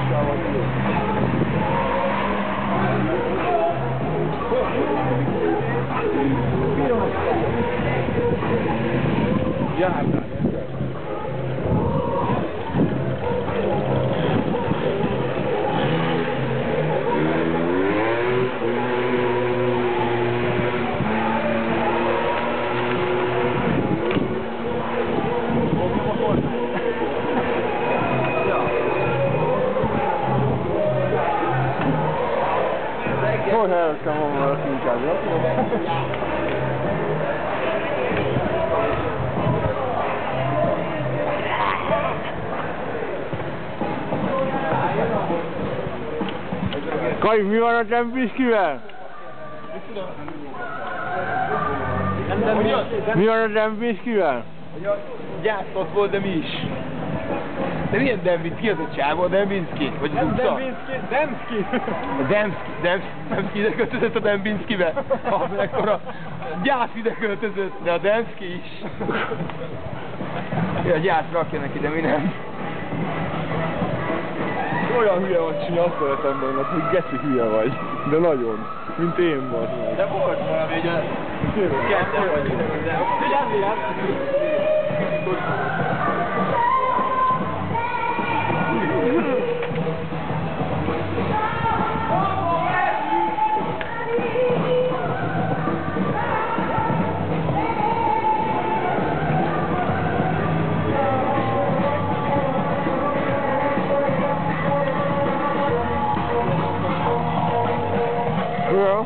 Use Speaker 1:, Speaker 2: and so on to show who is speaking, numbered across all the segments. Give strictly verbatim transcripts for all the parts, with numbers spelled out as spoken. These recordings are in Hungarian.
Speaker 1: Jártál, hogy helyeztem volna a kinkább, Kai, mi van a Dembinskivel? Mi van a Dembinskivel?
Speaker 2: Gyásztott volt, de mi is. De milyen Dembinski? Az a csávó, a Dembinski? Vagy az utca?
Speaker 1: Dembinski, Demszki!
Speaker 2: A Demszki, Demszki, Demszki ide költözött a Dembinskibe. Akkor Gyász ide költözött, de a Demszki is. A Gyász rakja neki, de mi nem.
Speaker 1: Olyan hülye vagy, hogy azt szeretem benne, hogy geci hülye vagy. De nagyon. Mint én vagy.
Speaker 2: De volt valami, hogy a... Kettő vagy ide, de... Figyelj,
Speaker 1: Well.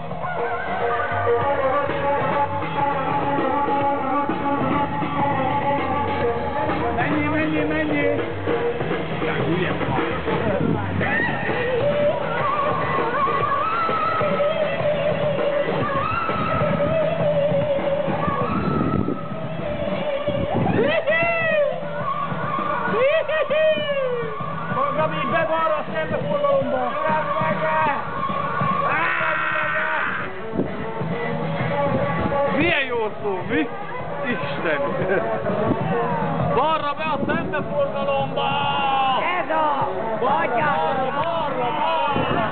Speaker 1: Menjél, menjél, menjél! Gabi, be balra, a szembeforgalomba! Milyen jó szó, mi? Isten! Balra be a szembeforgalomba!
Speaker 3: Ez a! Hagyjátok!
Speaker 1: Balra, balra!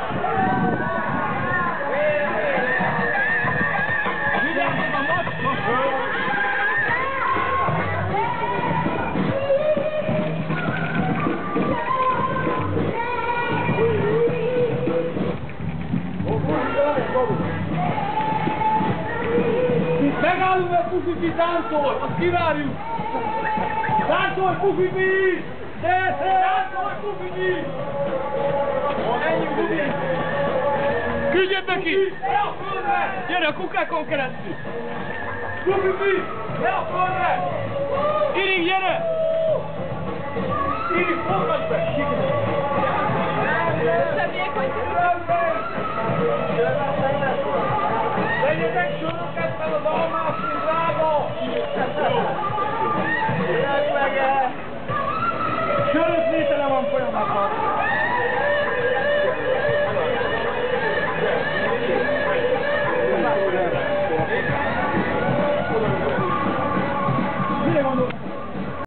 Speaker 1: Vigyázzon a macska föl! Megállunk, mert Pufifi táncol! Azt kivárjuk! Táncol, Pufifi! Táncol, Pufifi! Ennyi, Pufifi! Küldjed neki! Le a földre! Gyere a kukákon keresztül! Pufifi! Le a földre! Irig, gyere! Irig, fogadj be! Legyetek sorok!